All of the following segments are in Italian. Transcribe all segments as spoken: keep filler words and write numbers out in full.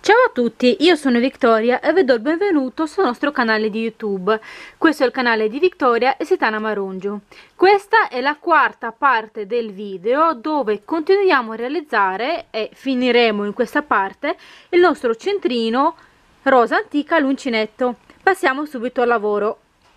Ciao a tutti, io sono Victoria e vi do il benvenuto sul nostro canale di YouTube. Questo è il canale di Victoria e Setana Marungio. Questa è la quarta parte del video dove continuiamo a realizzare e finiremo in questa parte il nostro centrino rosa antica all'uncinetto. Passiamo subito al lavoro.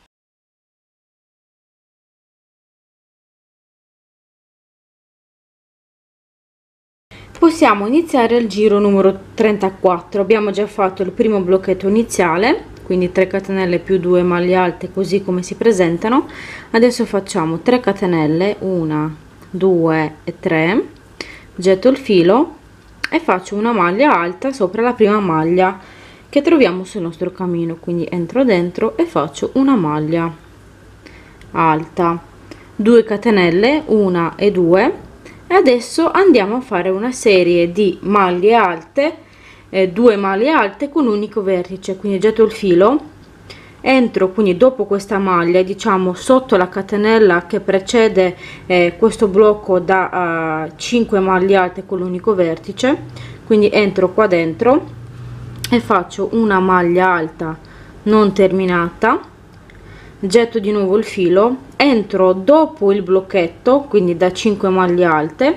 Possiamo iniziare il giro numero trentaquattro. Abbiamo già fatto il primo blocchetto iniziale, quindi tre catenelle più due maglie alte così come si presentano. Adesso facciamo tre catenelle, una, due e tre, getto il filo e faccio una maglia alta sopra la prima maglia che troviamo sul nostro cammino, quindi entro dentro e faccio una maglia alta, due catenelle, una e due. E adesso andiamo a fare una serie di maglie alte, eh, due maglie alte con un unico vertice, quindi getto il filo, entro quindi dopo questa maglia, diciamo sotto la catenella che precede eh, questo blocco da uh, cinque maglie alte con l'unico vertice, quindi entro qua dentro e faccio una maglia alta non terminata, getto di nuovo il filo, entro dopo il blocchetto, quindi da cinque maglie alte,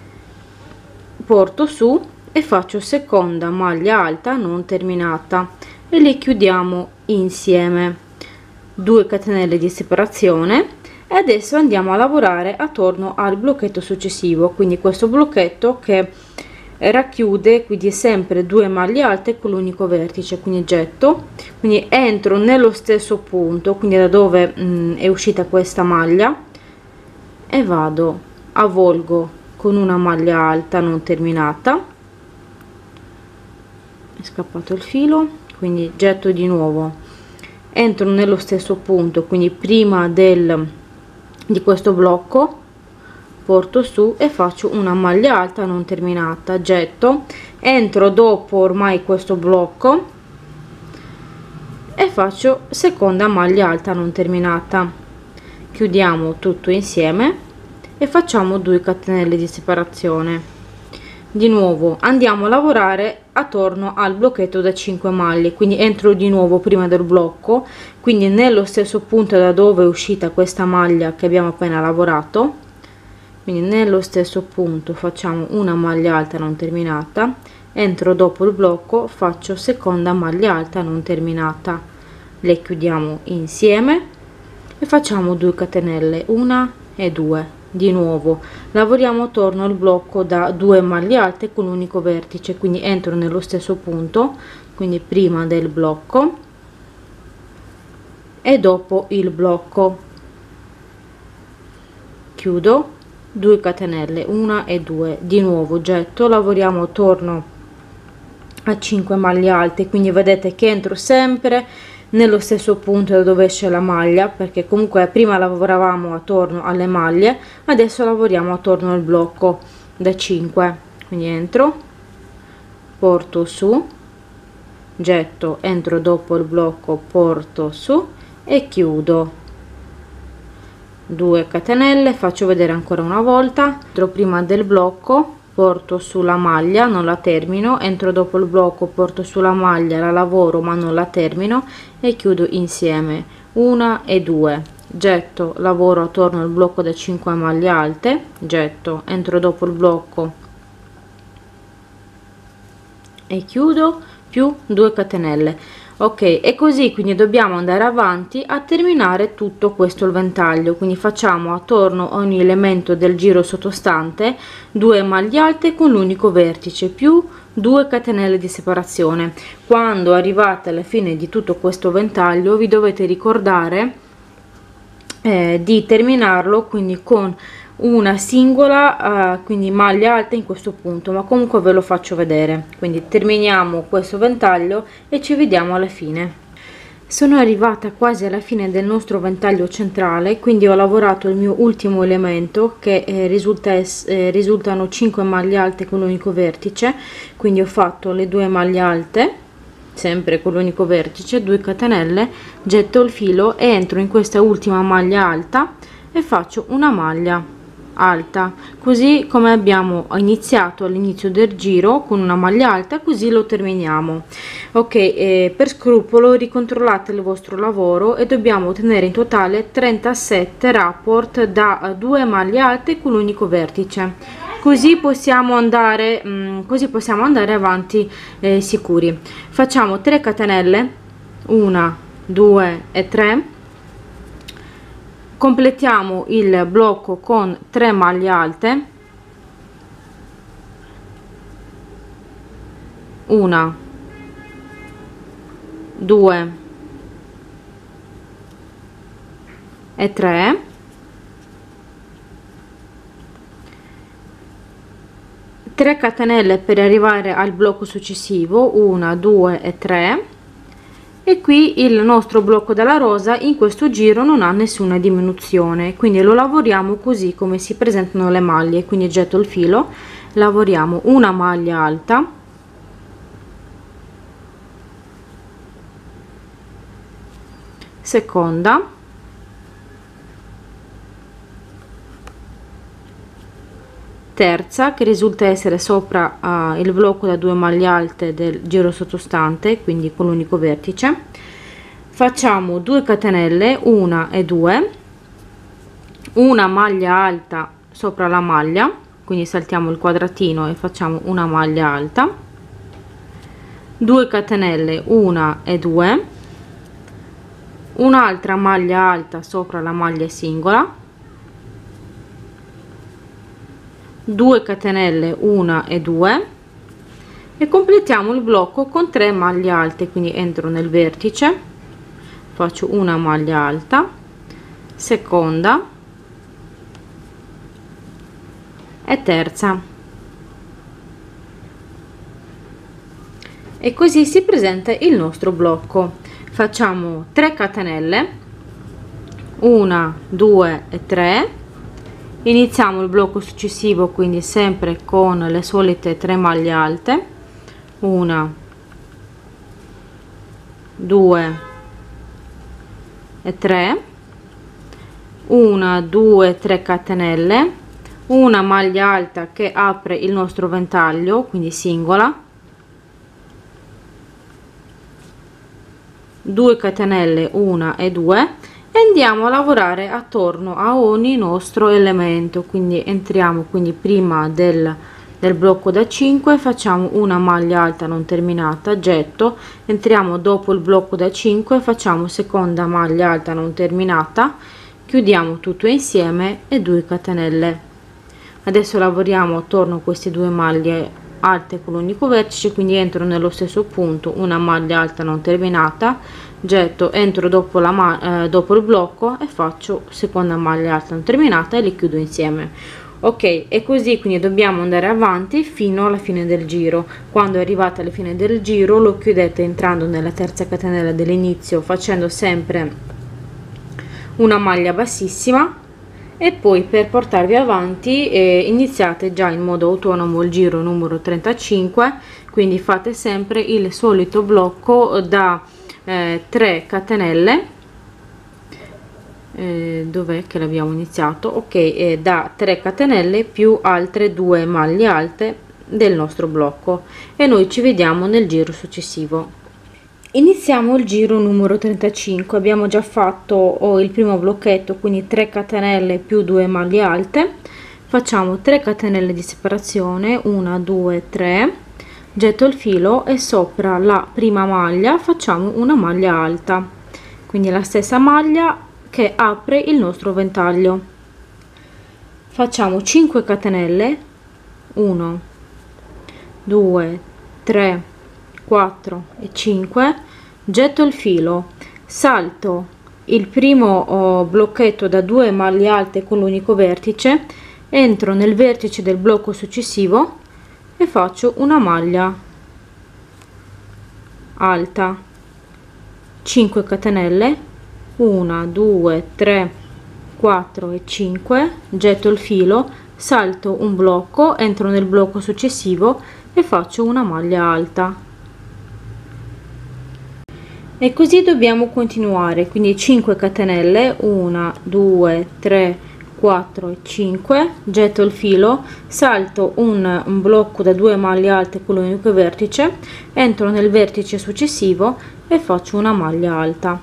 porto su e faccio seconda maglia alta non terminata e le chiudiamo insieme, due catenelle di separazione. E adesso andiamo a lavorare attorno al blocchetto successivo, quindi questo blocchetto che racchiude quindi sempre due maglie alte con l'unico vertice, quindi getto, quindi entro nello stesso punto, quindi da dove mh, è uscita questa maglia, e vado avvolgo con una maglia alta non terminata, è scappato il filo, quindi getto di nuovo, entro nello stesso punto, quindi prima del di questo blocco, porto su e faccio una maglia alta non terminata, getto, entro dopo ormai questo blocco e faccio seconda maglia alta non terminata, chiudiamo tutto insieme e facciamo due catenelle di separazione. Di nuovo andiamo a lavorare attorno al blocchetto da cinque maglie, quindi entro di nuovo prima del blocco, quindi nello stesso punto da dove è uscita questa maglia che abbiamo appena lavorato, quindi nello stesso punto facciamo una maglia alta non terminata, entro dopo il blocco, faccio seconda maglia alta non terminata, le chiudiamo insieme e facciamo due catenelle, una e due. Di nuovo lavoriamo attorno al blocco da due maglie alte con un unico vertice, quindi entro nello stesso punto, quindi prima del blocco e dopo il blocco, chiudo, due catenelle, una e due, di nuovo getto, lavoriamo attorno a cinque maglie alte, quindi vedete che entro sempre nello stesso punto da dove esce la maglia, perché comunque prima lavoravamo attorno alle maglie, adesso lavoriamo attorno al blocco da cinque, quindi entro, porto su, getto, entro dopo il blocco, porto su e chiudo, due catenelle, faccio vedere ancora una volta, entro prima del blocco, porto sulla maglia, non la termino, entro dopo il blocco, porto sulla maglia, la lavoro ma non la termino e chiudo insieme, una e due, getto, lavoro attorno al blocco da cinque maglie alte, getto, entro dopo il blocco e chiudo, più due catenelle. Ok, e così quindi dobbiamo andare avanti a terminare tutto questo il ventaglio, quindi facciamo attorno a ogni elemento del giro sottostante due maglie alte con l'unico vertice più due catenelle di separazione. Quando arrivate alla fine di tutto questo ventaglio vi dovete ricordare eh, di terminarlo quindi con una singola uh, quindi maglia alta in questo punto, ma comunque ve lo faccio vedere. Quindi terminiamo questo ventaglio e ci vediamo alla fine. Sono arrivata quasi alla fine del nostro ventaglio centrale, quindi ho lavorato il mio ultimo elemento che eh, risulta eh, risultano cinque maglie alte con l'unico vertice, quindi ho fatto le due maglie alte sempre con l'unico vertice, due catenelle, getto il filo e entro in questa ultima maglia alta e faccio una maglia alta, così come abbiamo iniziato all'inizio del giro con una maglia alta, così lo terminiamo. Ok, eh, per scrupolo ricontrollate il vostro lavoro e dobbiamo ottenere in totale trentasette rapport da due maglie alte con l'unico vertice, così possiamo andare mh, così possiamo andare avanti eh, sicuri. Facciamo tre catenelle, una, due e tre. Completiamo il blocco con tre maglie alte, una, due e tre. tre catenelle per arrivare al blocco successivo, una, due e tre. E qui il nostro blocco della rosa in questo giro non ha nessuna diminuzione, quindi lo lavoriamo così come si presentano le maglie. Quindi getto il filo, lavoriamo una maglia alta, seconda, terza, che risulta essere sopra uh, il blocco da due maglie alte del giro sottostante, quindi con l'unico vertice. Facciamo due catenelle, una e due, una maglia alta sopra la maglia, quindi saltiamo il quadratino e facciamo una maglia alta, due catenelle, una e due, un'altra maglia alta sopra la maglia singola, due catenelle, una e due, e completiamo il blocco con tre maglie alte. Quindi entro nel vertice, faccio una maglia alta, seconda e terza, e così si presenta il nostro blocco. Facciamo tre catenelle, una, due e tre. Iniziamo il blocco successivo, quindi sempre con le solite tre maglie alte, una, due e tre, una, due, tre catenelle, una maglia alta che apre il nostro ventaglio, quindi singola, due catenelle, una e due, e andiamo a lavorare attorno a ogni nostro elemento. Quindi entriamo quindi prima del, del blocco da cinque, facciamo una maglia alta non terminata, getto, entriamo dopo il blocco da cinque, facciamo seconda maglia alta non terminata, chiudiamo tutto insieme e due catenelle. Adesso lavoriamo attorno a queste due maglie alte con l'unico vertice, quindi entro nello stesso punto, una maglia alta non terminata, getto, entro dopo la eh, dopo il blocco e faccio seconda maglia alta non terminata e le chiudo insieme. Ok, e così quindi dobbiamo andare avanti fino alla fine del giro. Quando arrivate alla fine del giro lo chiudete entrando nella terza catenella dell'inizio, facendo sempre una maglia bassissima, e poi per portarvi avanti eh, iniziate già in modo autonomo il giro numero trentacinque, quindi fate sempre il solito blocco da eh, tre catenelle, eh, dov'è che l'abbiamo iniziato? Ok, eh, da tre catenelle più altre due maglie alte del nostro blocco, e noi ci vediamo nel giro successivo. Iniziamo il giro numero trentacinque. Abbiamo già fatto oh, il primo blocchetto, quindi tre catenelle più due maglie alte. Facciamo tre catenelle di separazione, una, due, tre, getto il filo e sopra la prima maglia facciamo una maglia alta, quindi la stessa maglia che apre il nostro ventaglio. Facciamo cinque catenelle, uno, due, tre, quattro e cinque, getto il filo, salto il primo oh, blocchetto da due maglie alte con l'unico vertice, entro nel vertice del blocco successivo e faccio una maglia alta, cinque catenelle, uno, due, tre, quattro e cinque, getto il filo, salto un blocco, entro nel blocco successivo e faccio una maglia alta. E così dobbiamo continuare, quindi cinque catenelle, uno, due, tre, quattro e cinque, getto il filo, salto un, un blocco da due maglie alte con l'unico vertice, entro nel vertice successivo e faccio una maglia alta,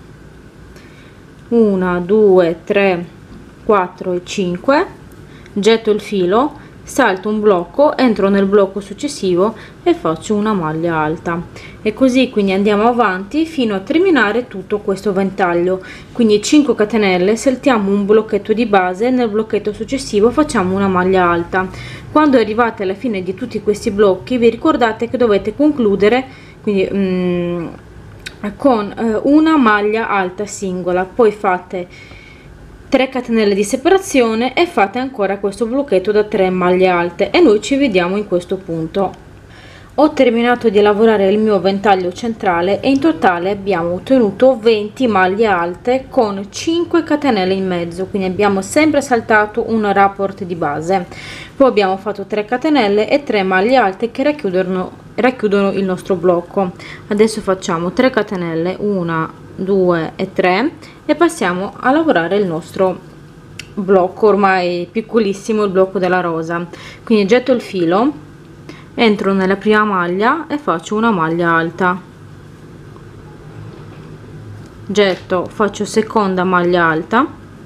uno, due, tre, quattro e cinque, getto il filo, salto un blocco, entro nel blocco successivo e faccio una maglia alta, e così quindi andiamo avanti fino a terminare tutto questo ventaglio. Quindi cinque catenelle, saltiamo un blocchetto di base, nel blocchetto successivo facciamo una maglia alta. Quando arrivate alla fine di tutti questi blocchi vi ricordate che dovete concludere quindi mm, con eh, una maglia alta singola, poi fate tre catenelle di separazione e fate ancora questo blocchetto da tre maglie alte, e noi ci vediamo in questo punto. Ho terminato di lavorare il mio ventaglio centrale e in totale abbiamo ottenuto venti maglie alte con cinque catenelle in mezzo, quindi abbiamo sempre saltato un rapport di base, poi abbiamo fatto tre catenelle e tre maglie alte che racchiudono racchiudono il nostro blocco. Adesso facciamo tre catenelle, uno, due e tre, e passiamo a lavorare il nostro blocco ormai piccolissimo, il blocco della rosa. Quindi getto il filo, entro nella prima maglia e faccio una maglia alta, getto, faccio seconda maglia alta,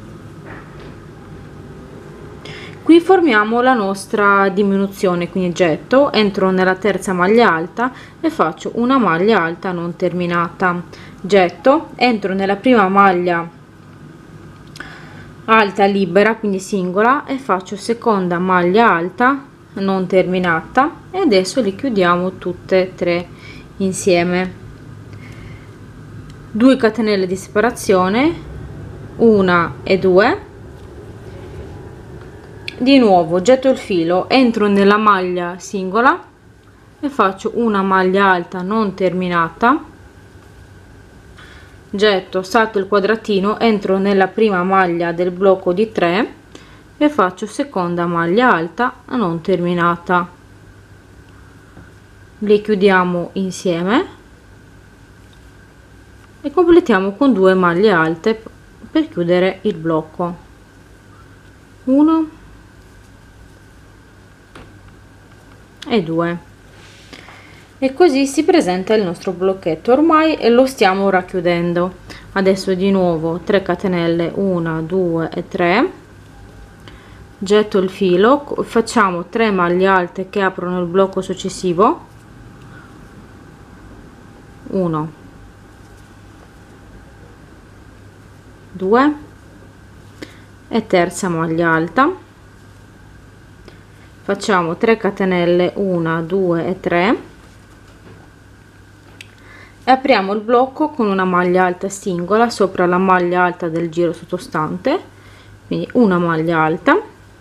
qui formiamo la nostra diminuzione, quindi getto, entro nella terza maglia alta e faccio una maglia alta non terminata, getto, entro nella prima maglia alta libera, quindi singola, e faccio seconda maglia alta non terminata, e adesso li chiudiamo tutte e tre insieme. due catenelle di separazione, una e due, di nuovo getto il filo, entro nella maglia singola e faccio una maglia alta non terminata, getto, salto il quadratino, entro nella prima maglia del blocco di tre e faccio seconda maglia alta non terminata, li chiudiamo insieme e completiamo con due maglie alte per chiudere il blocco, uno e due, e così si presenta il nostro blocchetto ormai, e lo stiamo racchiudendo. Adesso di nuovo tre catenelle, uno, due e tre, getto il filo, facciamo tre maglie alte che aprono il blocco successivo, uno, due e terza maglia alta, facciamo tre catenelle, uno, due e tre, e apriamo il blocco con una maglia alta singola sopra la maglia alta del giro sottostante, quindi una maglia alta,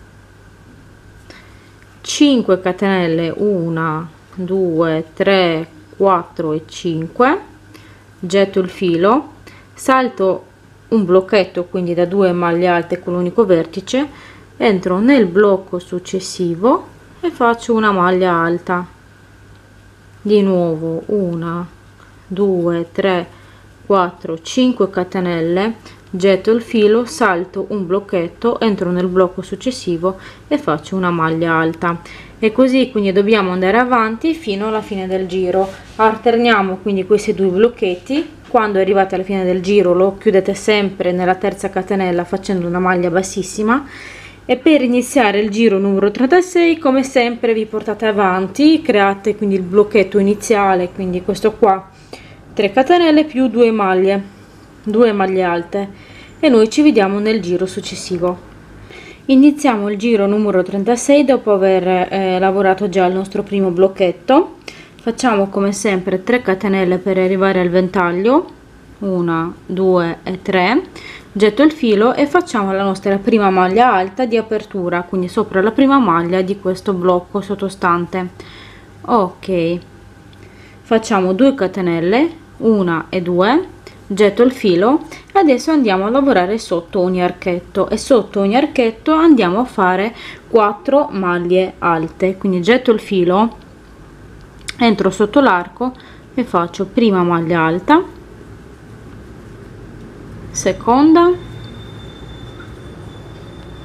cinque catenelle, uno, due, tre, quattro e cinque, getto il filo, salto un blocchetto quindi da due maglie alte con l'unico vertice, entro nel blocco successivo e faccio una maglia alta, di nuovo una, due, tre, quattro, cinque catenelle, getto il filo, salto un blocchetto, entro nel blocco successivo e faccio una maglia alta, e così quindi dobbiamo andare avanti fino alla fine del giro. Alterniamo quindi questi due blocchetti. Quando arrivate alla fine del giro lo chiudete sempre nella terza catenella facendo una maglia bassissima, e per iniziare il giro numero trentasei come sempre vi portate avanti, create quindi il blocchetto iniziale, quindi questo qua, tre catenelle più due maglie, due maglie alte, e noi ci vediamo nel giro successivo. Iniziamo il giro numero trentasei dopo aver eh, lavorato già il nostro primo blocchetto. Facciamo come sempre tre catenelle per arrivare al ventaglio, uno, due e tre, getto il filo e facciamo la nostra prima maglia alta di apertura, quindi sopra la prima maglia di questo blocco sottostante. Ok, facciamo due catenelle, una e due, getto il filo, adesso andiamo a lavorare sotto ogni archetto, e sotto ogni archetto andiamo a fare quattro maglie alte, quindi getto il filo, entro sotto l'arco e faccio prima maglia alta, seconda,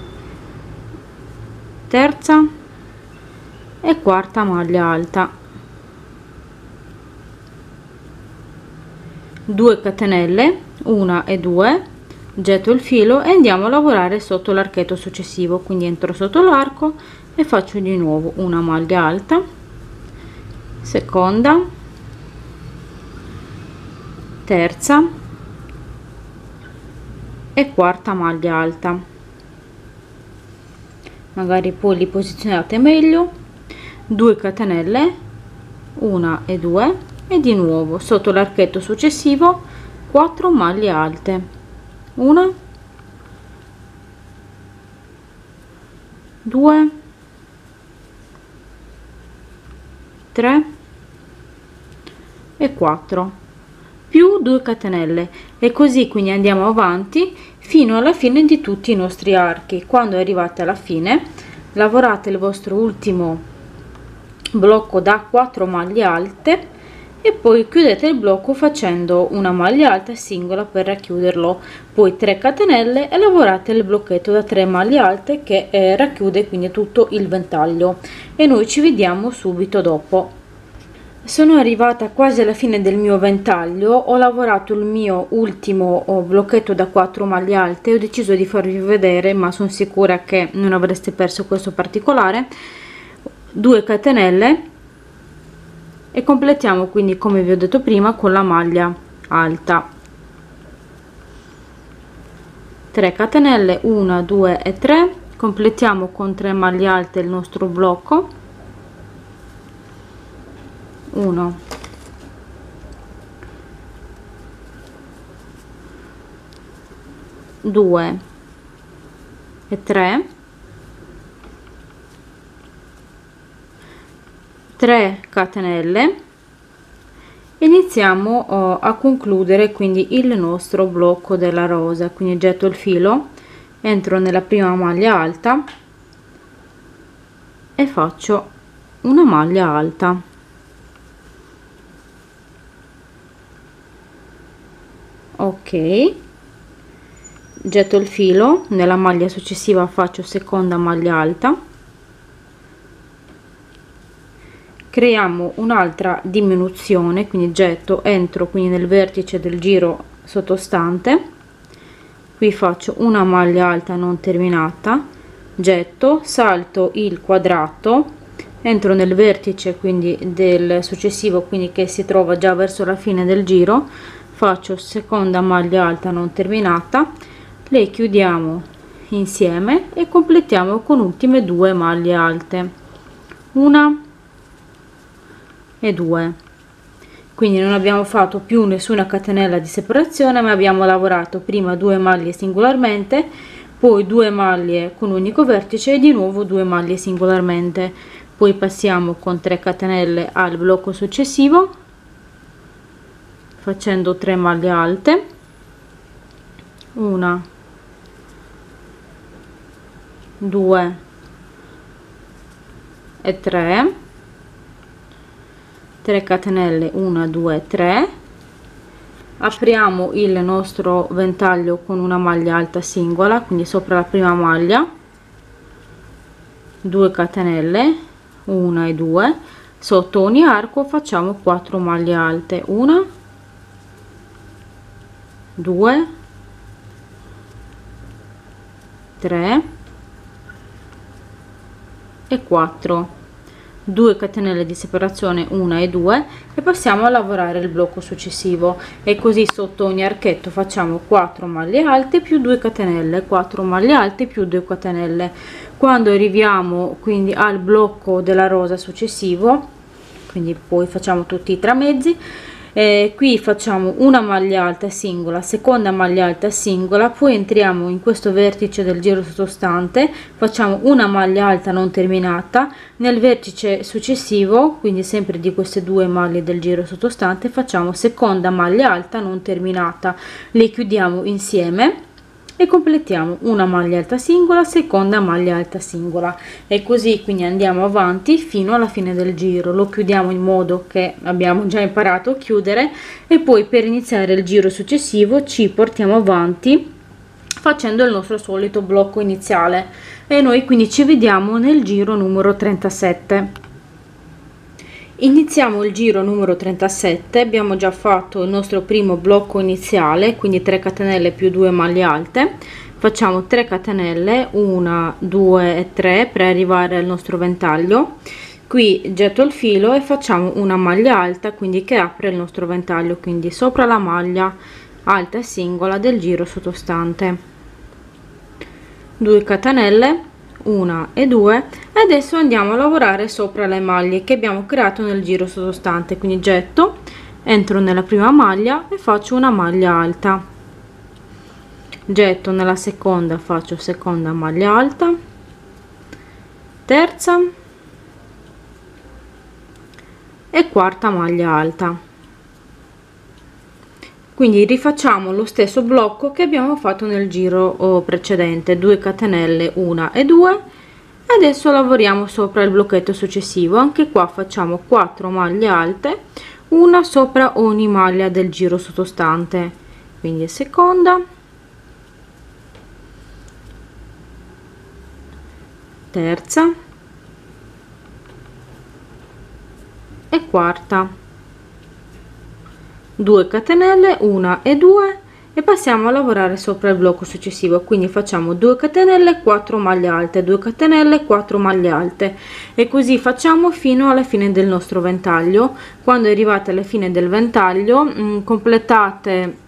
terza e quarta maglia alta, due catenelle, una e due, getto il filo e andiamo a lavorare sotto l'archetto successivo, quindi entro sotto l'arco e faccio di nuovo una maglia alta, seconda, terza e quarta maglia alta, magari poi li posizionate meglio, due catenelle, una e due e di nuovo sotto l'archetto successivo quattro maglie alte, una, due, tre e quattro, più due catenelle, e così quindi andiamo avanti fino alla fine di tutti i nostri archi. Quando arrivate alla fine lavorate il vostro ultimo blocco da quattro maglie alte e poi chiudete il blocco facendo una maglia alta singola per racchiuderlo, poi tre catenelle e lavorate il blocchetto da tre maglie alte che eh, racchiude quindi tutto il ventaglio, e noi ci vediamo subito dopo. Sono arrivata quasi alla fine del mio ventaglio, ho lavorato il mio ultimo blocchetto da quattro maglie alte, ho deciso di farvi vedere ma sono sicura che non avreste perso questo particolare, due catenelle e completiamo quindi come vi ho detto prima con la maglia alta, tre catenelle, una, due e tre, completiamo con tre maglie alte il nostro blocco, uno, due e tre, tre catenelle, iniziamo oh, a concludere quindi il nostro blocco della rosa, quindi getto il filo, entro nella prima maglia alta e faccio una maglia alta, ok, getto il filo, nella maglia successiva faccio seconda maglia alta, creiamo un'altra diminuzione, quindi getto, entro quindi nel vertice del giro sottostante, qui faccio una maglia alta non terminata, getto, salto il quadrato, entro nel vertice quindi del successivo, quindi che si trova già verso la fine del giro, faccio seconda maglia alta non terminata, le chiudiamo insieme e completiamo con ultime due maglie alte, una e due, quindi non abbiamo fatto più nessuna catenella di separazione, ma abbiamo lavorato prima due maglie singolarmente, poi due maglie con unico vertice e di nuovo due maglie singolarmente, poi passiamo con tre catenelle al blocco successivo facendo tre maglie alte, una, due e tre, tre catenelle, una, due, tre, apriamo il nostro ventaglio con una maglia alta singola, quindi sopra la prima maglia, due catenelle, una e due, sotto ogni arco facciamo quattro maglie alte, una, due, tre e quattro, due catenelle di separazione, una e due, e passiamo a lavorare il blocco successivo, e così sotto ogni archetto facciamo quattro maglie alte più due catenelle, quattro maglie alte più due catenelle. Quando arriviamo quindi al blocco della rosa successivo, quindi poi facciamo tutti i tramezzi, eh, qui facciamo una maglia alta singola, seconda maglia alta singola, poi entriamo in questo vertice del giro sottostante, facciamo una maglia alta non terminata, nel vertice successivo, quindi sempre di queste due maglie del giro sottostante, facciamo seconda maglia alta non terminata, le chiudiamo insieme e completiamo una maglia alta singola, seconda maglia alta singola, e così quindi andiamo avanti fino alla fine del giro. Lo chiudiamo in modo che abbiamo già imparato a chiudere, e poi per iniziare il giro successivo ci portiamo avanti facendo il nostro solito blocco iniziale, e noi quindi ci vediamo nel giro numero trentasette. Iniziamo il giro numero trentasette, abbiamo già fatto il nostro primo blocco iniziale, quindi tre catenelle più due maglie alte. Facciamo tre catenelle, una, due e tre per arrivare al nostro ventaglio. Qui getto il filo e facciamo una maglia alta, quindi che apre il nostro ventaglio, quindi sopra la maglia alta e singola del giro sottostante. due catenelle, una e due, e adesso andiamo a lavorare sopra le maglie che abbiamo creato nel giro sottostante, quindi getto, entro nella prima maglia e faccio una maglia alta, getto nella seconda, faccio seconda maglia alta, terza e quarta maglia alta. Quindi rifacciamo lo stesso blocco che abbiamo fatto nel giro precedente, due catenelle, una e due. Adesso lavoriamo sopra il blocchetto successivo, anche qua facciamo quattro maglie alte, una sopra ogni maglia del giro sottostante, quindi seconda, terza e quarta, due catenelle, una e due, e passiamo a lavorare sopra il blocco successivo, quindi facciamo due catenelle, quattro maglie alte, due catenelle, quattro maglie alte, e così facciamo fino alla fine del nostro ventaglio. Quando arrivate alla fine del ventaglio mh, completate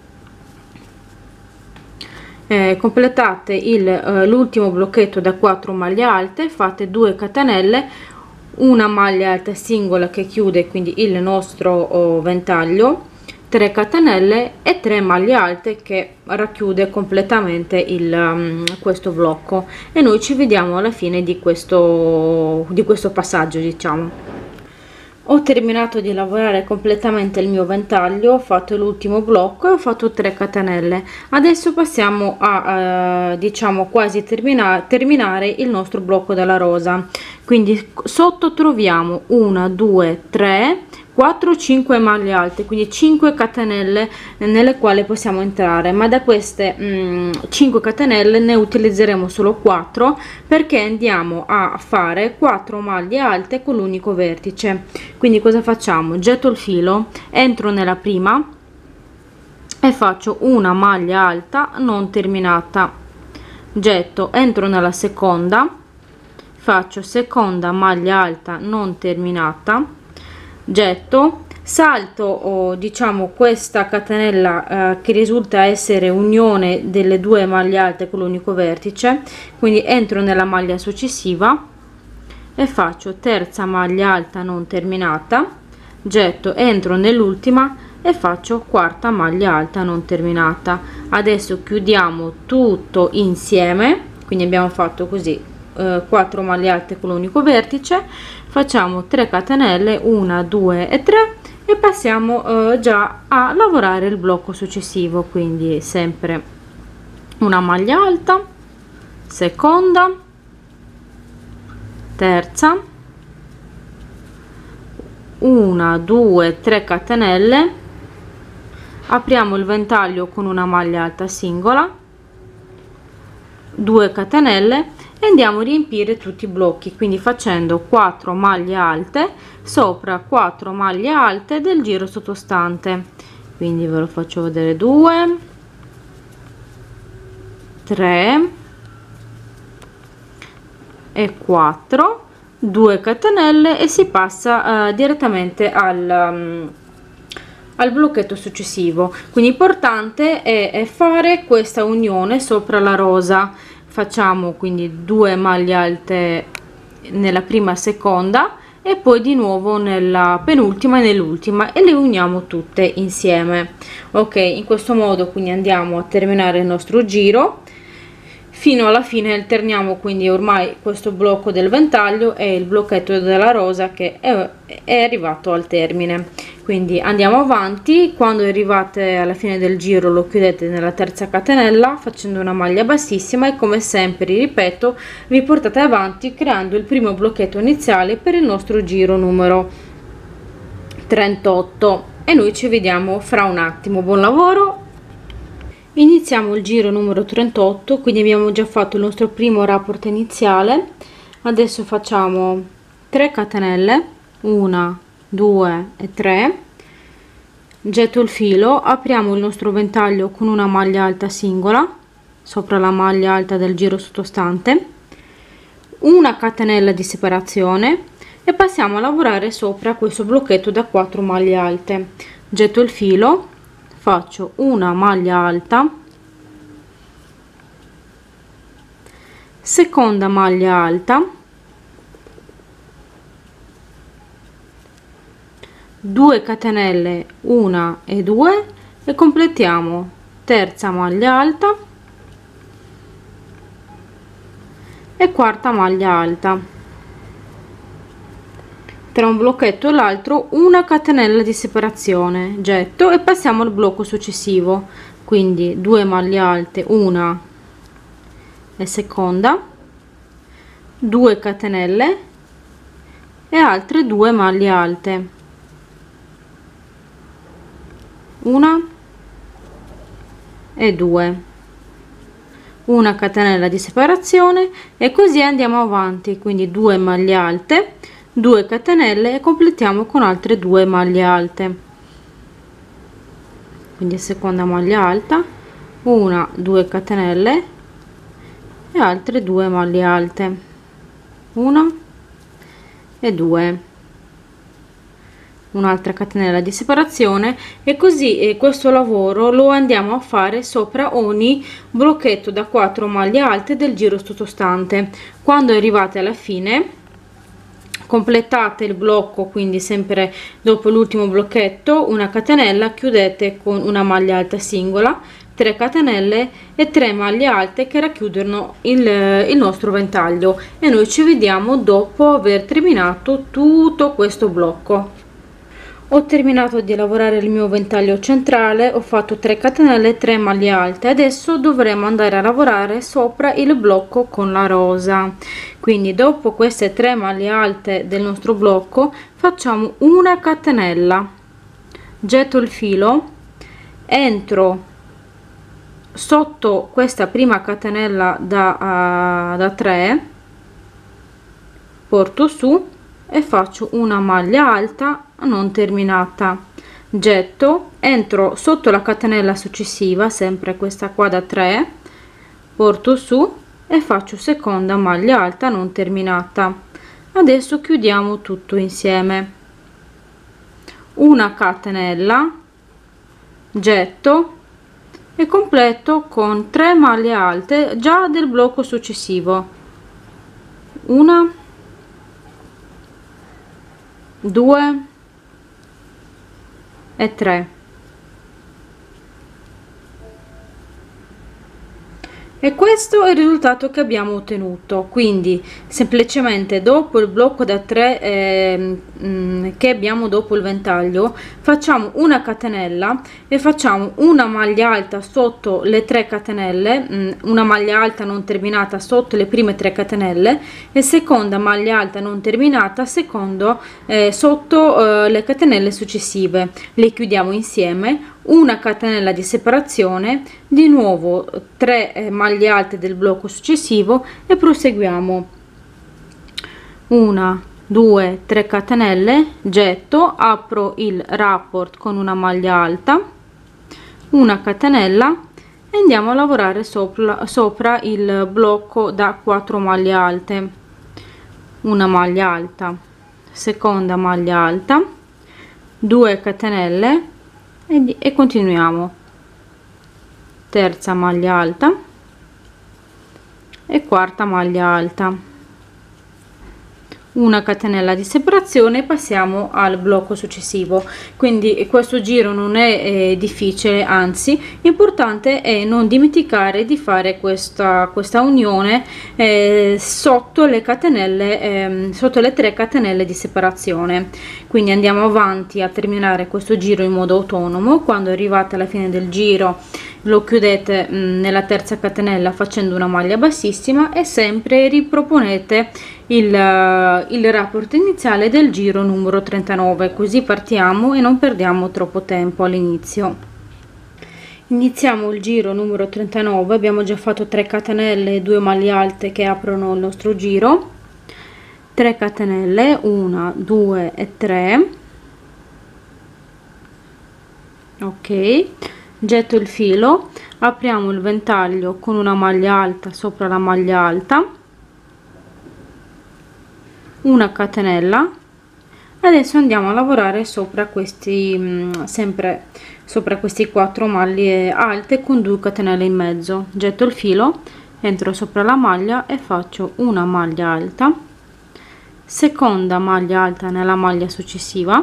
eh, completate il eh, l'ultimo blocchetto da quattro maglie alte, fate due catenelle, una maglia alta singola che chiude quindi il nostro oh, ventaglio, tre catenelle e tre maglie alte che racchiude completamente il um, questo blocco, e noi ci vediamo alla fine di questo di questo passaggio. Diciamo, ho terminato di lavorare completamente il mio ventaglio, ho fatto l'ultimo blocco e ho fatto tre catenelle. Adesso passiamo a eh, diciamo quasi termina terminare il nostro blocco della rosa, quindi sotto troviamo una, due, tre, quattro, cinque maglie alte, quindi cinque catenelle nelle quali possiamo entrare, ma da queste mh, cinque catenelle ne utilizzeremo solo quattro, perché andiamo a fare quattro maglie alte con l'unico vertice. Quindi cosa facciamo? Getto il filo, entro nella prima e faccio una maglia alta non terminata, getto, entro nella seconda, faccio seconda maglia alta non terminata, getto, salto o diciamo questa catenella eh, che risulta essere unione delle due maglie alte con l'unico vertice, quindi entro nella maglia successiva e faccio terza maglia alta non terminata, getto, entro nell'ultima e faccio quarta maglia alta non terminata. Adesso chiudiamo tutto insieme, quindi abbiamo fatto così eh, quattro maglie alte con l'unico vertice, facciamo tre catenelle, una, due e tre, e passiamo eh, già a lavorare il blocco successivo, quindi sempre una maglia alta, seconda, terza, una, due, tre catenelle, apriamo il ventaglio con una maglia alta singola, due catenelle, e andiamo a riempire tutti i blocchi, quindi facendo quattro maglie alte sopra quattro maglie alte del giro sottostante. Quindi ve lo faccio vedere: due, tre e quattro, due catenelle, e si passa uh, direttamente al um, al blocchetto successivo. Quindi importante è, è fare questa unione sopra la rosa. Facciamo quindi due maglie alte nella prima e seconda, e poi di nuovo nella penultima e nell'ultima, e le uniamo tutte insieme. Ok, in questo modo quindi andiamo a terminare il nostro giro fino alla fine. Alterniamo quindi ormai questo blocco del ventaglio e il blocchetto della rosa che è, è arrivato al termine. Quindi andiamo avanti. Quando arrivate alla fine del giro lo chiudete nella terza catenella facendo una maglia bassissima, e come sempre ripeto, vi portate avanti creando il primo blocchetto iniziale per il nostro giro numero trentotto, e noi ci vediamo fra un attimo. Buon lavoro! Iniziamo il giro numero trentotto, quindi abbiamo già fatto il nostro primo rapport iniziale. Adesso facciamo tre catenelle, una, due e tre, getto il filo, apriamo il nostro ventaglio con una maglia alta singola sopra la maglia alta del giro sottostante, una catenella di separazione e passiamo a lavorare sopra questo blocchetto da quattro maglie alte. Getto il filo, faccio una maglia alta, seconda maglia alta, due catenelle, una e due e completiamo terza maglia alta e quarta maglia alta. Tra un blocchetto e l'altro una catenella di separazione, getto e passiamo al blocco successivo, quindi due maglie alte, una e seconda, due catenelle e altre due maglie alte, una e due, una catenella di separazione e così andiamo avanti, quindi due maglie alte, due catenelle e completiamo con altre due maglie alte, quindi seconda maglia alta, una, due catenelle e altre due maglie alte, una e due, un'altra catenella di separazione e così e questo lavoro lo andiamo a fare sopra ogni blocchetto da quattro maglie alte del giro sottostante. Quando arrivate alla fine completate il blocco, quindi sempre dopo l'ultimo blocchetto una catenella, chiudete con una maglia alta singola, tre catenelle e tre maglie alte che racchiudono il, il nostro ventaglio e noi ci vediamo dopo aver terminato tutto questo blocco. Ho terminato di lavorare il mio ventaglio centrale, ho fatto tre catenelle e tre maglie alte. Adesso dovremo andare a lavorare sopra il blocco con la rosa, quindi dopo queste tre maglie alte del nostro blocco facciamo una catenella, getto il filo, entro sotto questa prima catenella da, uh, da tre, porto su e faccio una maglia alta non terminata, getto, entro sotto la catenella successiva, sempre questa qua da tre, porto su e faccio seconda maglia alta non terminata. Adesso chiudiamo tutto insieme, una catenella, getto e completo con tre maglie alte già del blocco successivo, una, due e tre, e questo è il risultato che abbiamo ottenuto. Quindi semplicemente dopo il blocco da tre eh, che abbiamo dopo il ventaglio facciamo una catenella e facciamo una maglia alta sotto le tre catenelle, una maglia alta non terminata sotto le prime tre catenelle e seconda maglia alta non terminata secondo eh, sotto eh, le catenelle successive, le chiudiamo insieme, una catenella di separazione, di nuovo tre eh, maglie alte del blocco successivo e proseguiamo, una, due, tre catenelle, getto, apro il rapport con una maglia alta, una catenella e andiamo a lavorare sopra, sopra il blocco da quattro maglie alte, una maglia alta, seconda maglia alta, due catenelle e, e continuiamo, terza maglia alta e quarta maglia alta, una catenella di separazione e passiamo al blocco successivo. Quindi questo giro non è eh, difficile, anzi l'importante è non dimenticare di fare questa questa unione eh, sotto le catenelle eh, sotto le tre catenelle di separazione. Quindi andiamo avanti a terminare questo giro in modo autonomo. Quando arrivate alla fine del giro lo chiudete mh, nella terza catenella facendo una maglia bassissima e sempre riproponete il, uh, il rapport iniziale del giro numero trentanove, così partiamo e non perdiamo troppo tempo all'inizio. Iniziamo il giro numero trentanove, abbiamo già fatto tre catenelle e due maglie alte che aprono il nostro giro. tre catenelle, uno, due e tre. Ok, getto il filo, apriamo il ventaglio con una maglia alta sopra la maglia alta, una catenella. Adesso andiamo a lavorare sopra questi, sempre sopra questi quattro maglie alte con due catenelle in mezzo. Getto il filo, entro sopra la maglia e faccio una maglia alta, seconda maglia alta nella maglia successiva,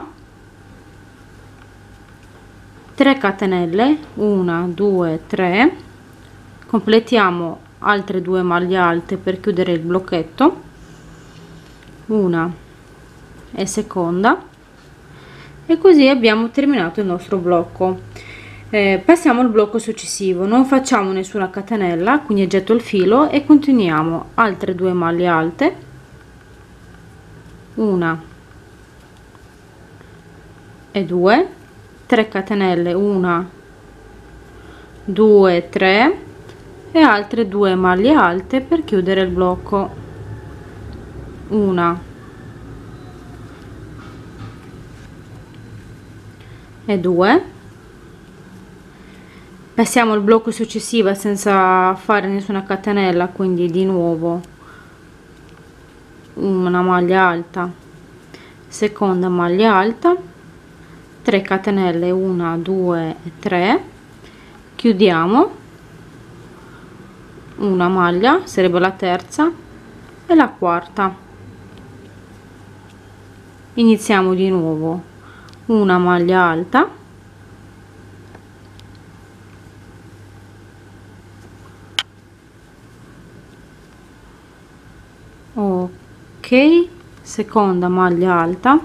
tre catenelle, uno, due, tre, completiamo altre due maglie alte per chiudere il blocchetto, una e seconda, e così abbiamo terminato il nostro blocco. Eh, passiamo al blocco successivo, non facciamo nessuna catenella, quindi getto il filo e continuiamo altre due maglie alte, una e due, tre catenelle, una, due, tre e altre due maglie alte per chiudere il blocco, una e due. Passiamo al blocco successivo senza fare nessuna catenella, quindi di nuovo una maglia alta, seconda maglia alta, tre catenelle, uno, due e tre, chiudiamo una maglia, sarebbe la terza e la quarta. Iniziamo di nuovo una maglia alta, ok, seconda maglia alta,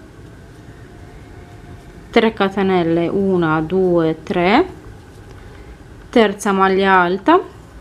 tre catenelle, uno, due, tre, terza maglia alta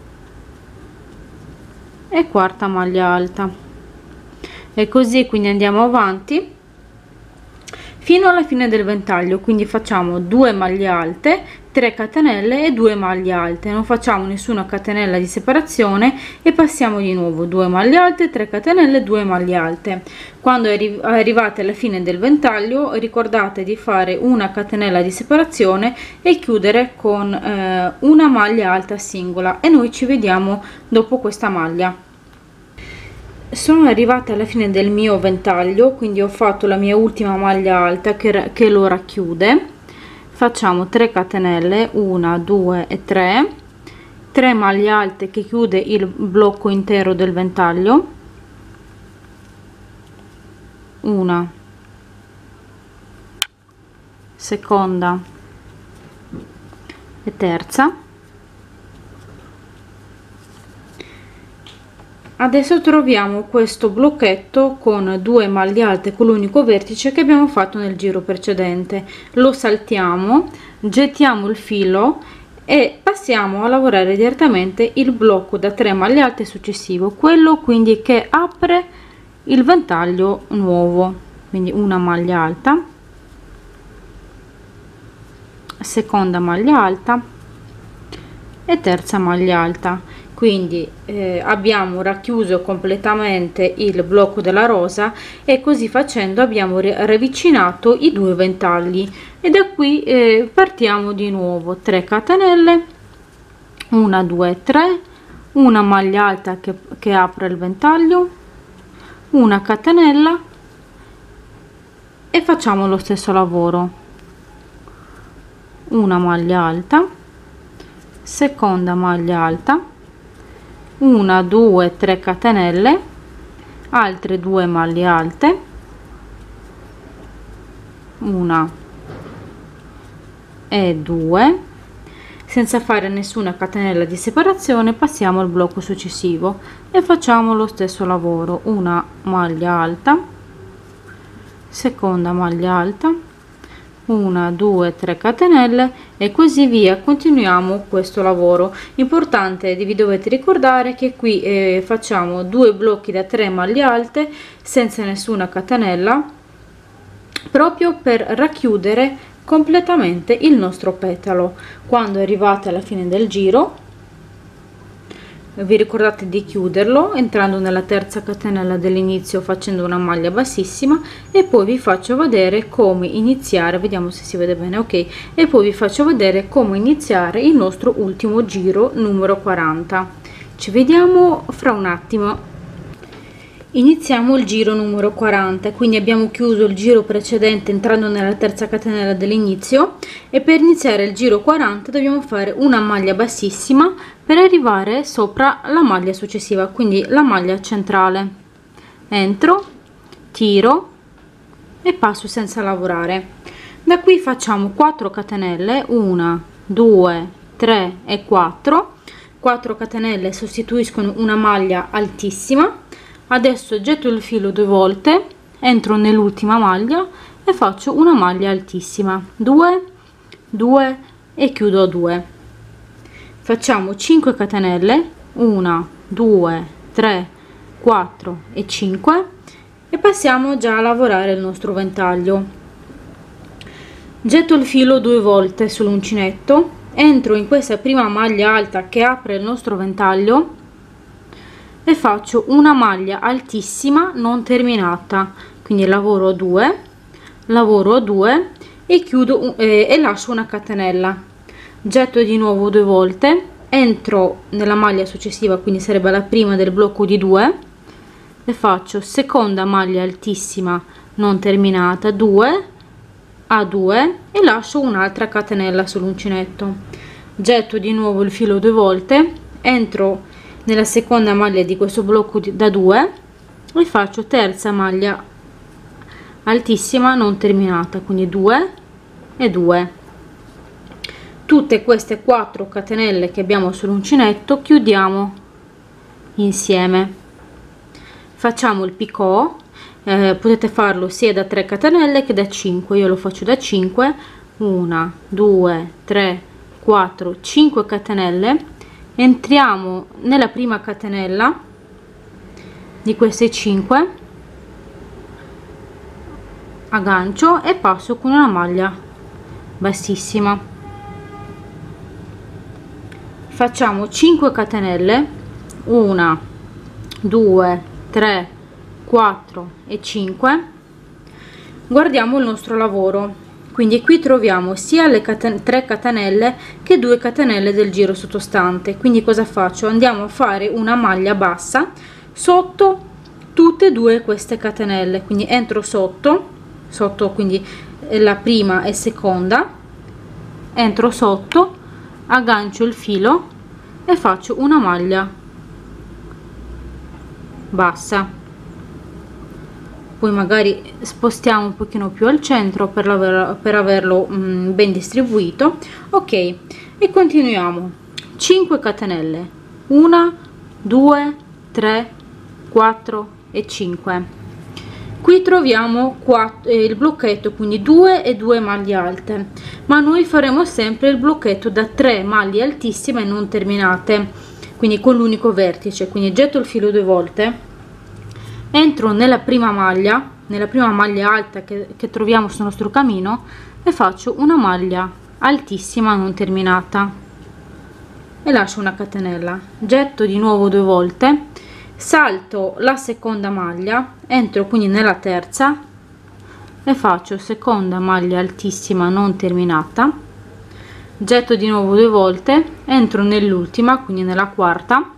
e quarta maglia alta, e così quindi andiamo avanti fino alla fine del ventaglio. Quindi facciamo due maglie alte, tre catenelle e due maglie alte, non facciamo nessuna catenella di separazione e passiamo di nuovo due maglie alte, tre catenelle, due maglie alte. Quando arrivate alla fine del ventaglio ricordate di fare una catenella di separazione e chiudere con eh, una maglia alta singola, e noi ci vediamo dopo questa maglia. Sono arrivata alla fine del mio ventaglio, quindi ho fatto la mia ultima maglia alta che, che lo racchiude. Facciamo tre catenelle, uno, due e tre, tre maglie alte che chiude il blocco intero del ventaglio, una, seconda e terza. Adesso troviamo questo blocchetto con due maglie alte con l'unico vertice che abbiamo fatto nel giro precedente, lo saltiamo, gettiamo il filo e passiamo a lavorare direttamente il blocco da tre maglie alte successivo, quello quindi che apre il ventaglio nuovo. Quindi una maglia alta, seconda maglia alta e terza maglia alta. Quindi eh, abbiamo racchiuso completamente il blocco della rosa, e così facendo abbiamo ravvicinato i due ventagli, e da qui eh, partiamo di nuovo tre catenelle, uno, due, tre, una maglia alta che, che apre il ventaglio, una catenella e facciamo lo stesso lavoro, una maglia alta, seconda maglia alta, una, due, tre catenelle, altre due maglie alte, una e due, senza fare nessuna catenella di separazione. Passiamo al blocco successivo e facciamo lo stesso lavoro, una maglia alta, seconda maglia alta, una, due, tre catenelle e così via. Continuiamo questo lavoro. Importante, vi dovete ricordare che qui eh, facciamo due blocchi da tre maglie alte senza nessuna catenella, proprio per racchiudere completamente il nostro petalo. Quando arrivate alla fine del giro vi ricordate di chiuderlo entrando nella terza catenella dell'inizio facendo una maglia bassissima, e poi vi faccio vedere come iniziare, vediamo se si vede bene, ok, e poi vi faccio vedere come iniziare il nostro ultimo giro numero quaranta. Ci vediamo fra un attimo. Iniziamo il giro numero quaranta, quindi abbiamo chiuso il giro precedente entrando nella terza catenella dell'inizio, e per iniziare il giro quaranta dobbiamo fare una maglia bassissima per arrivare sopra la maglia successiva, quindi la maglia centrale. Entro, tiro e passo senza lavorare. Da qui facciamo quattro catenelle, uno, due, tre e quattro. quattro catenelle sostituiscono una maglia altissima. Adesso getto il filo due volte, entro nell'ultima maglia e faccio una maglia altissima, due, due e chiudo a due. Facciamo cinque catenelle, uno, due, tre, quattro e cinque, e passiamo già a lavorare il nostro ventaglio. Getto il filo due volte sull'uncinetto, entro in questa prima maglia alta che apre il nostro ventaglio e faccio una maglia altissima non terminata, quindi lavoro a due, lavoro a due e chiudo eh, e lascio una catenella. Getto di nuovo due volte, entro nella maglia successiva, quindi sarebbe la prima del blocco di due, e faccio seconda maglia altissima non terminata, due a due, e lascio un'altra catenella sull'uncinetto. Getto di nuovo il filo due volte, entro nella seconda maglia di questo blocco di, da due, e faccio terza maglia altissima non terminata, quindi due e due. Tutte queste quattro catenelle che abbiamo sull'uncinetto chiudiamo insieme. Facciamo il picot, eh, potete farlo sia da tre catenelle che da cinque, io lo faccio da cinque, uno, due, tre, quattro, cinque catenelle. Entriamo nella prima catenella di queste cinque, aggancio e passo con una maglia bassissima. Facciamo cinque catenelle, uno, due, tre, quattro e cinque. Guardiamo il nostro lavoro. Quindi qui troviamo sia le caten- tre catenelle che due catenelle del giro sottostante. Quindi cosa faccio? Andiamo a fare una maglia bassa sotto tutte e due queste catenelle, quindi entro sotto sotto quindi la prima e seconda, entro sotto, aggancio il filo e faccio una maglia bassa. Poi magari spostiamo un pochino più al centro per, aver, per averlo mh, ben distribuito, ok, e continuiamo. cinque catenelle, uno, due, tre, quattro e cinque. Qui troviamo quattro, eh, il blocchetto, quindi due e due maglie alte, ma noi faremo sempre il blocchetto da tre maglie altissime non terminate, quindi con l'unico vertice. Quindi getto il filo due volte, entro nella prima maglia nella prima maglia alta che, che troviamo sul nostro camino e faccio una maglia altissima non terminata e lascio una catenella. Getto di nuovo due volte, salto la seconda maglia, entro quindi nella terza e faccio seconda maglia altissima non terminata, getto di nuovo due volte, entro nell'ultima, quindi nella quarta,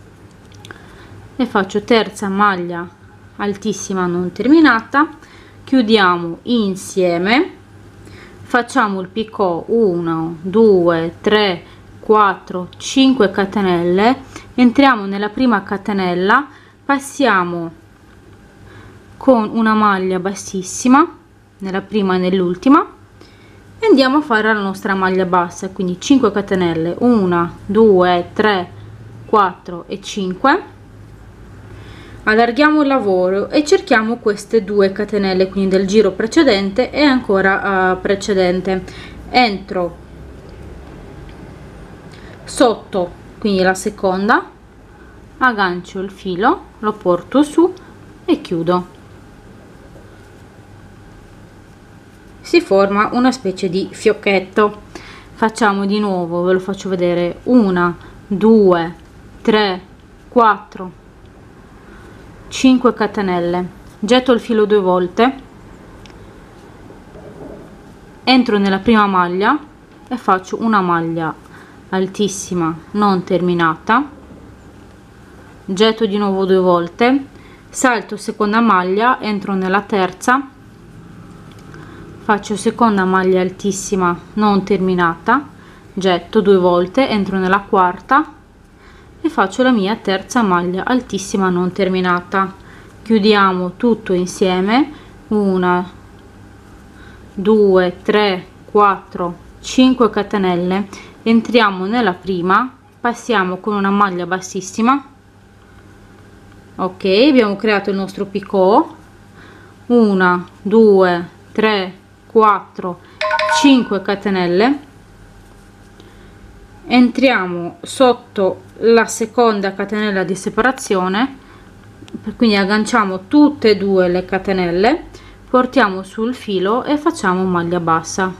e faccio terza maglia altissima non terminata, chiudiamo insieme, facciamo il picot uno, due, tre, quattro, cinque catenelle, entriamo nella prima catenella, passiamo con una maglia bassissima nella prima e nell'ultima e andiamo a fare la nostra maglia bassa, quindi cinque catenelle, uno, due, tre, quattro e cinque. Allarghiamo il lavoro e cerchiamo queste due catenelle, quindi del giro precedente e ancora uh, precedente. Entro sotto, quindi la seconda, aggancio il filo, lo porto su e chiudo. si forma una specie di fiocchetto. Facciamo di nuovo, ve lo faccio vedere, una, due, tre, quattro, cinque catenelle, getto il filo due volte, entro nella prima maglia e faccio una maglia altissima non terminata, getto di nuovo due volte, salto seconda maglia, entro nella terza, faccio seconda maglia altissima non terminata, getto due volte, entro nella quarta e faccio la mia terza maglia altissima non terminata. Chiudiamo tutto insieme, una, due, tre, quattro, cinque catenelle, entriamo nella prima, passiamo con una maglia bassissima, ok, abbiamo creato il nostro picot, una, due, tre, quattro, cinque catenelle, entriamo sotto la seconda catenella di separazione, quindi agganciamo tutte e due le catenelle, portiamo sul filo e facciamo maglia bassa.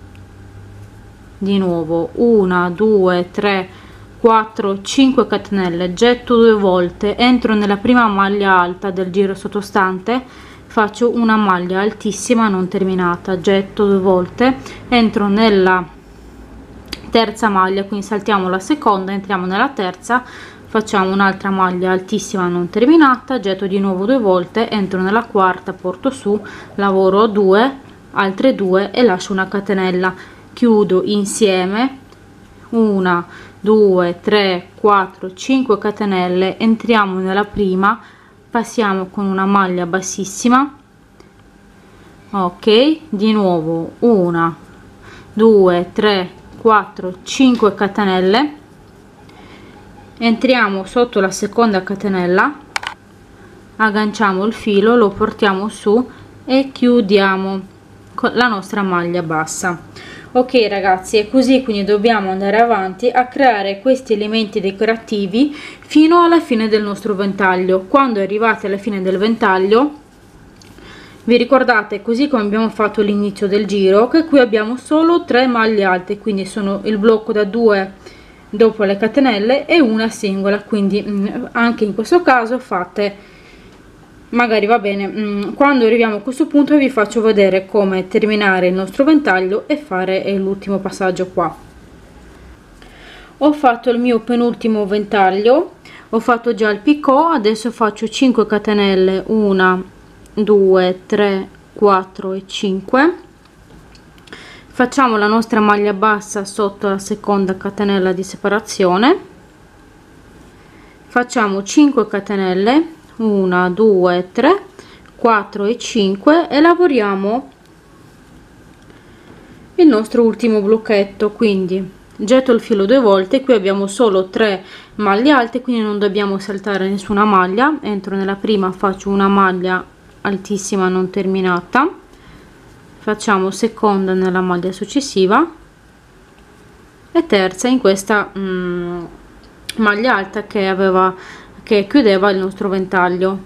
Di nuovo una, due, tre, quattro, cinque catenelle, getto due volte, entro nella prima maglia alta del giro sottostante, faccio una maglia altissima non terminata, getto due volte, entro nella terza maglia, quindi saltiamo la seconda, entriamo nella terza, facciamo un'altra maglia altissima non terminata, getto di nuovo due volte, entro nella quarta, porto su, lavoro due, altre due e lascio una catenella, chiudo insieme, una, due, tre, quattro, cinque catenelle, entriamo nella prima, passiamo con una maglia bassissima, ok, di nuovo una, due, tre, quattro, cinque catenelle, entriamo sotto la seconda catenella, agganciamo il filo, lo portiamo su e chiudiamo con la nostra maglia bassa. Ok ragazzi, è così, quindi dobbiamo andare avanti a creare questi elementi decorativi fino alla fine del nostro ventaglio. Quando arrivate alla fine del ventaglio vi ricordate, così come abbiamo fatto all'inizio del giro, che qui abbiamo solo tre maglie alte, quindi sono il blocco da due dopo le catenelle e una singola, quindi mh, anche in questo caso fate, magari va bene, mh, quando arriviamo a questo punto vi faccio vedere come terminare il nostro ventaglio e fare eh, l'ultimo passaggio. Qua ho fatto il mio penultimo ventaglio, ho fatto già il picot, adesso faccio cinque catenelle, una, due, tre, quattro e cinque, facciamo la nostra maglia bassa sotto la seconda catenella di separazione, facciamo cinque catenelle, una, due, tre, quattro e cinque e lavoriamo il nostro ultimo blocchetto. Quindi getto il filo due volte, qui abbiamo solo tre maglie alte, quindi non dobbiamo saltare nessuna maglia, entro nella prima, faccio una maglia altissima non terminata, facciamo seconda nella maglia successiva e terza in questa mm, maglia alta che aveva che chiudeva il nostro ventaglio.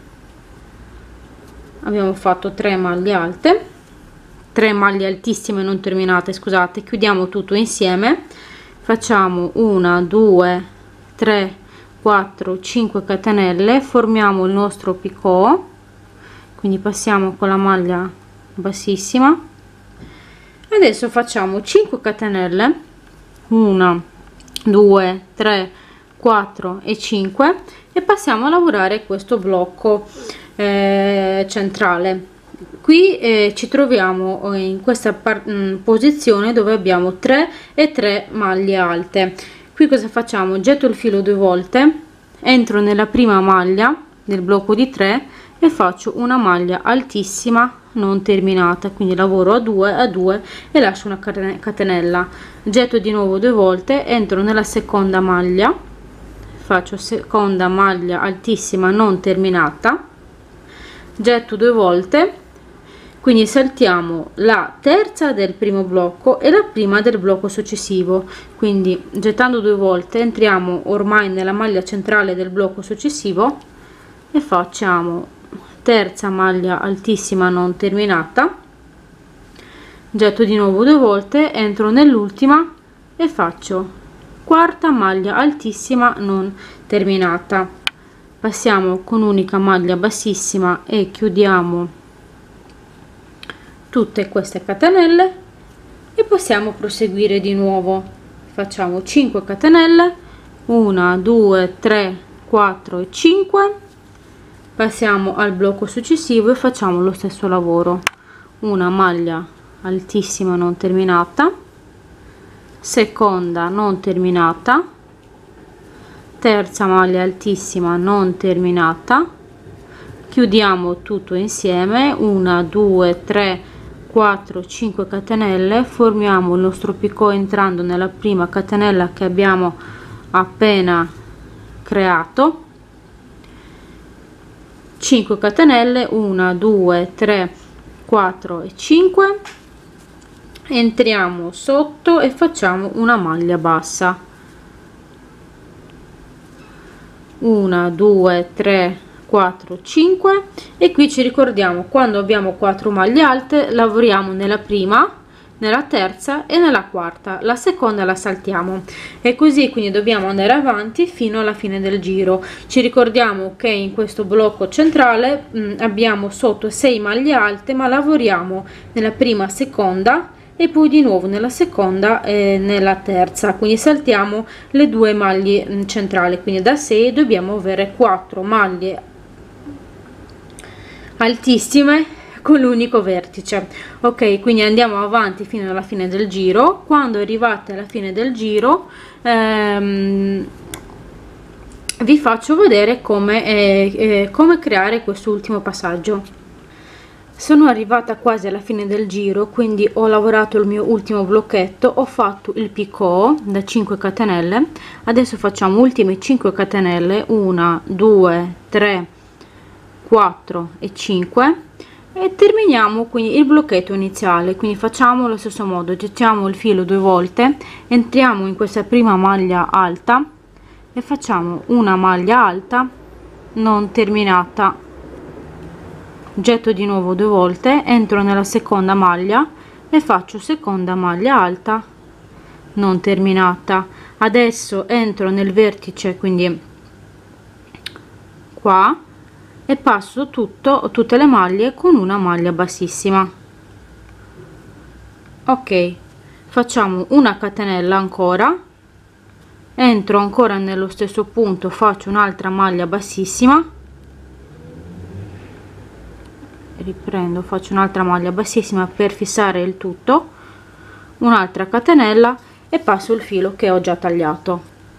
Abbiamo fatto tre maglie alte, tre maglie altissime non terminate, scusate, chiudiamo tutto insieme, facciamo una, due, tre, quattro, cinque catenelle, formiamo il nostro picot, quindi passiamo con la maglia bassissima, adesso facciamo cinque catenelle, una, due, tre, quattro e cinque e passiamo a lavorare questo blocco eh, centrale. Qui eh, ci troviamo in questa mh, posizione dove abbiamo tre e tre maglie alte. Qui cosa facciamo? Getto il filo due volte, entro nella prima maglia del blocco di tre e faccio una maglia altissima non terminata, quindi lavoro a due a due e lascio una catenella, getto di nuovo due volte, entro nella seconda maglia, faccio seconda maglia altissima non terminata, getto due volte, quindi saltiamo la terza del primo blocco e la prima del blocco successivo, quindi gettando due volte entriamo ormai nella maglia centrale del blocco successivo e facciamo terza maglia altissima non terminata, getto di nuovo due volte, entro nell'ultima e faccio quarta maglia altissima non terminata. Passiamo con unica maglia bassissima e chiudiamo tutte queste catenelle e possiamo proseguire di nuovo. Facciamo cinque catenelle, uno, due, tre, quattro e cinque. Passiamo al blocco successivo e facciamo lo stesso lavoro. Una maglia altissima non terminata, seconda non terminata, terza maglia altissima non terminata, chiudiamo tutto insieme, uno, due, tre, quattro, cinque catenelle, formiamo il nostro picot entrando nella prima catenella che abbiamo appena creato, cinque catenelle, uno, due, tre, quattro e cinque, entriamo sotto e facciamo una maglia bassa, uno, due, tre, quattro, cinque, e qui ci ricordiamo, quando abbiamo quattro maglie alte lavoriamo nella prima, nella terza e nella quarta, la seconda la saltiamo, e così quindi dobbiamo andare avanti fino alla fine del giro. Ci ricordiamo che in questo blocco centrale mh, abbiamo sotto sei maglie alte, ma lavoriamo nella prima, seconda e poi di nuovo nella seconda e nella terza, quindi saltiamo le due maglie centrali, quindi da sei dobbiamo avere quattro maglie altissime con l'unico vertice. Ok, quindi andiamo avanti fino alla fine del giro. Quando arrivate alla fine del giro ehm, vi faccio vedere come, eh, eh, come creare quest'ultimo passaggio. Sono arrivata quasi alla fine del giro, quindi ho lavorato il mio ultimo blocchetto, ho fatto il picot da cinque catenelle. Adesso facciamo ultime cinque catenelle, uno, due, tre, quattro e cinque, e terminiamo quindi il blocchetto iniziale. Quindi facciamo allo stesso modo, gettiamo il filo due volte, entriamo in questa prima maglia alta e facciamo una maglia alta non terminata, getto di nuovo due volte, entro nella seconda maglia e faccio seconda maglia alta non terminata. Adesso entro nel vertice, quindi qua, e passo tutto tutte le maglie con una maglia bassissima. Ok, facciamo una catenella ancora, entro ancora nello stesso punto, faccio un'altra maglia bassissima, riprendo, faccio un'altra maglia bassissima per fissare il tutto, un'altra catenella e passo il filo che ho già tagliato,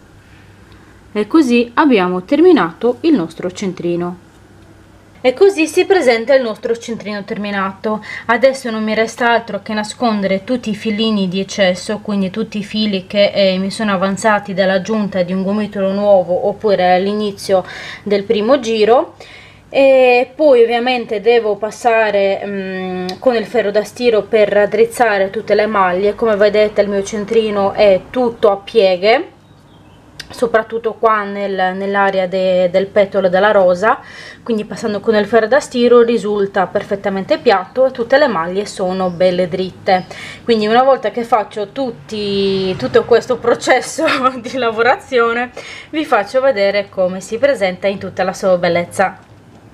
e così abbiamo terminato il nostro centrino. E così si presenta il nostro centrino terminato. Adesso non mi resta altro che nascondere tutti i filini di eccesso, quindi tutti i fili che eh, mi sono avanzati dall'aggiunta di un gomitolo nuovo oppure all'inizio del primo giro. E poi ovviamente devo passare mh, con il ferro da stiro per raddrizzare tutte le maglie. Come vedete il mio centrino è tutto a pieghe, soprattutto qua nel, nell'area de, del petalo della rosa, quindi passando con il ferro da stiro risulta perfettamente piatto e tutte le maglie sono belle dritte. Quindi una volta che faccio tutti, tutto questo processo di lavorazione, vi faccio vedere come si presenta in tutta la sua bellezza.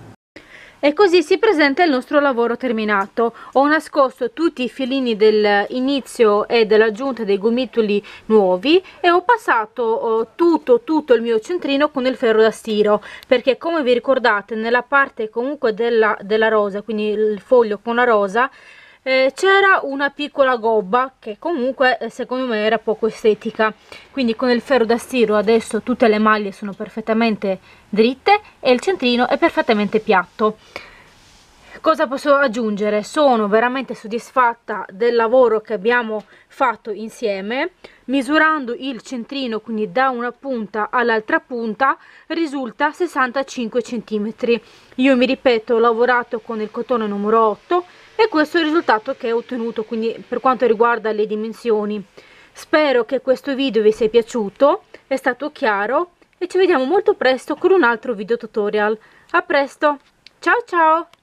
E così si presenta il nostro lavoro terminato. Ho nascosto tutti i filini dell'inizio e dell'aggiunta dei gomitoli nuovi e ho passato oh, tutto tutto il mio centrino con il ferro da stiro, perché come vi ricordate nella parte comunque della, della rosa, quindi il foglio con la rosa, Eh, c'era una piccola gobba che comunque eh, secondo me era poco estetica. Quindi con il ferro da stiro adesso tutte le maglie sono perfettamente dritte e il centrino è perfettamente piatto. Cosa posso aggiungere? Sono veramente soddisfatta del lavoro che abbiamo fatto insieme. Misurando il centrino, quindi da una punta all'altra punta, risulta sessantacinque centimetri. Io mi ripeto, ho lavorato con il cotone numero otto e questo è il risultato che ho ottenuto, quindi per quanto riguarda le dimensioni. Spero che questo video vi sia piaciuto, è stato chiaro, e ci vediamo molto presto con un altro video tutorial. A presto, ciao ciao!